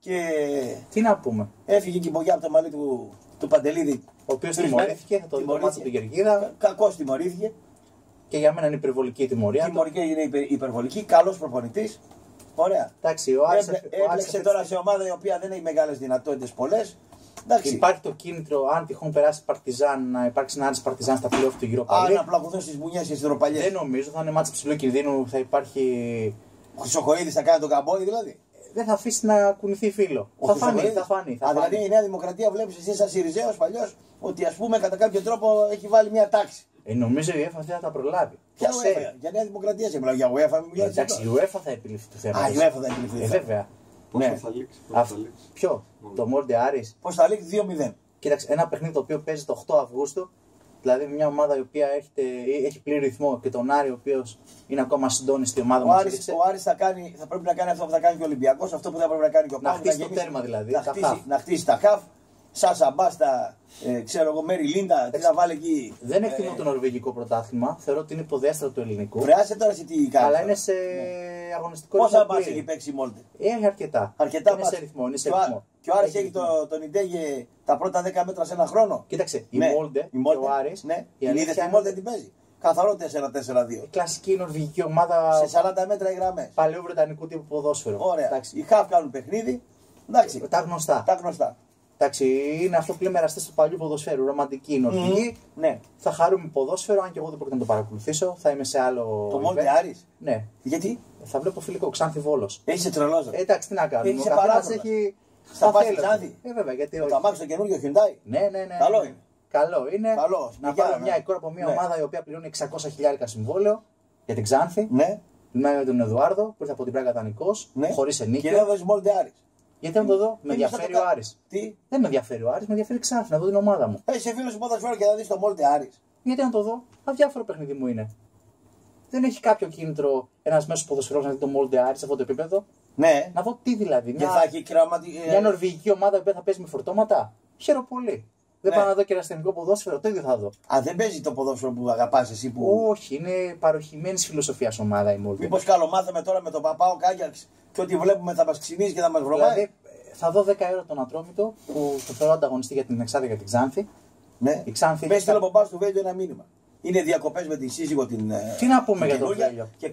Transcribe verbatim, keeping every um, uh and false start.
Και τι να πούμε. Έφυγε και η μπογιά από το μαλλί του, του Παντελίδη. Ο οποίος τιμωρήθηκε, θα το δει το μάτι του Κερκίδα. Κακώς τιμωρήθηκε. Και για μένα είναι υπερβολική η τιμωρία. Η τιμωρική είναι υπερ, υπερβολική. Καλός προπονητής. Ωραία. Εντάξει, ο Άρης έπλεξε τώρα σε ομάδα η οποία δεν έχει μεγάλες δυνατότητες πολλές. Εντάξει. Υπάρχει το κίνητρο, αν τυχόν περάσει Παρτιζάν, να υπάρξει ένα Άρης Παρτιζάν στα πλέον του γύρω πάλι. Α, να πλακωθούν στις μπουνιές και στις ροπαλιές. Δεν νομίζω, θα είναι μάτς ψηλού κινδύνου, θα υπάρχει. Ο Χρυσοχοίδης θα κάνει τον καμπόνι δηλαδή. Δεν θα αφήσει να κουνηθεί φίλο. Θα φανεί, θα φανεί. Θα Α, δηλαδή η Νέα Δημοκρατία βλέπεις εσύ σαν Σιριζέος παλιός ότι ας πούμε κατά κάποιο τρόπο έχει βάλει μια τάξη. Ε, νομίζω η UEFA δεν θα τα προλάβει. Ποια UEFA, για Νέα Δημοκρατία σε μιλάω, για UEFA. Ε, εντάξει, η UEFA θα επιληφθεί το θέμα. Α, η UEFA θα επιληφθεί. Ε, βέβαια. Πώς ναι. θα λήξει. Α, ποιο, mm. το Molde Άρης. Πώς θα λήξει δύο μηδέν. Κοίταξε, ένα παιχνίδι το οποίο παίζει το οκτώ Αυγούστου, δηλαδή μια ομάδα η οποία έχετε, έχει πλήρη ρυθμό και τον Άρη ο οποίος είναι ακόμα συντόνι στη ομάδα μας. Ο Άρης θα, κάνει, θα πρέπει να κάνει αυτό που θα κάνει και ο Ολυμπιακός, αυτό που θα πρέπει να κάνει και ο Πάου. Να χτίσει να το τέρμα δηλαδή. Να χτίσει, να χτίσει τα χαφ. Σάσα Μπάστα, ε, ξέρω εγώ, Μέρι Λίντα, τι θα βάλει εκεί. Δεν εκτιμώ ε, το νορβηγικό πρωτάθλημα. Θεωρώ ότι είναι υποδέστατο του ελληνικού. Βρεάσε τώρα σε τι κάνει. Αλλά είναι σε ναι. αγωνιστικό ρυθμό. Πόσα μπάτσε έχει παίξει η Molde. Έχει αρκετά. αρκετά είναι σε ρυθμό. Είναι σε και, ρυθμό. Και ο Άρης έχει το, τον Ιντέγε τα πρώτα δέκα μέτρα σε ένα χρόνο. Κοίταξε, ναι. η Molde και ο Άρης. Ναι, η είδες τη Molde την παίζει. Καθαρό τέσσερα τέσσερα δύο. Κλασική νορβηγική ομάδα. Σε σαράντα μέτρα οι γραμμές. Παλαιού βρετανικού τύπου ποδόσφαιρο. Ωραία. Οι χαφ κάνουν παιχνίδι. Εντάξει. Τα γνωστά. Τα γνωστά. Εντάξει, είναι αυτό που λέμε εραστές του παλιού ποδοσφαίρου. Ρομαντική, νορβηγική. Mm, ναι. Θα χαρούμε ποδόσφαιρο, αν και εγώ δεν πρόκειται να το παρακολουθήσω. Θα είμαι σε άλλο. Το Molde Άρης. Ναι. Γιατί? Θα βλέπω φιλικό, Ξάνθη Βόλος. Είσαι τρελός. Ε, εντάξει, τι να κάνουμε. Είσαι παράδοξο. Έχει. Θα πάει Ξάνθη. Ε, βέβαια, γιατί όχι. Το αμάξι το καινούργιο Hyundai. Ναι, ναι, ναι. Καλό είναι. Καλό είναι. Καλό. Να πάρω μια εικόνα από μια ναι. ομάδα η οποία πληρώνει εξακόσια χιλιάρικα συμβόλαιο για την Ξάνθη. Ναι. Με τον Εδουάρδο που ήρθε από την Πράγκα δανεικός. Ναι. Χωρίς ενίκιο. Και εδώ Molde Άρης. Γιατί να το δω, με ενδιαφέρει ο Άρης. Τι? Δεν με ενδιαφέρει ο Άρης, με ενδιαφέρει Ξάνθη να δω την ομάδα μου. Είσαι φίλος του ποδοσφαίρου και θα δεις το Molde Άρης. Γιατί να το δω, αδιάφορο παιχνίδι μου είναι. Δεν έχει κάποιο κίνητρο ένας μέσος ποδοσφαιρός να δει το Molde Άρης σε αυτό το επίπεδο. Ναι. Να δω τι δηλαδή. Και Μια, θα έχει κραματι... μια νορβηγική ομάδα που θα παίζει με φορτώματα. Χαίρομαι πολύ. Δεν ναι. πάω να δω και ερασιτεχνικό ποδόσφαιρο, το ίδιο θα δω. Α, δεν παίζει το ποδόσφαιρο που αγαπάς εσύ που. Όχι, είναι παροχημένη φιλοσοφία ομάδα η Molde. Μήπως καλομάθαμε τώρα με τον Παπάο Κάγιαξ και ό,τι βλέπουμε θα μας ξυνίζει και θα μας βρωμάει. Δηλαδή, θα δω δέκα ευρώ τον Ατρόμητο που το θεωρώ ανταγωνιστή για την Εξάδια και την Ξάνθη. Ναι. Η Ξάνθη. Πες στον παπά του Βέλιο ένα μήνυμα. Είναι διακοπές με τη σύζυγο την. Τι να πούμε για τον Βέλιο. Και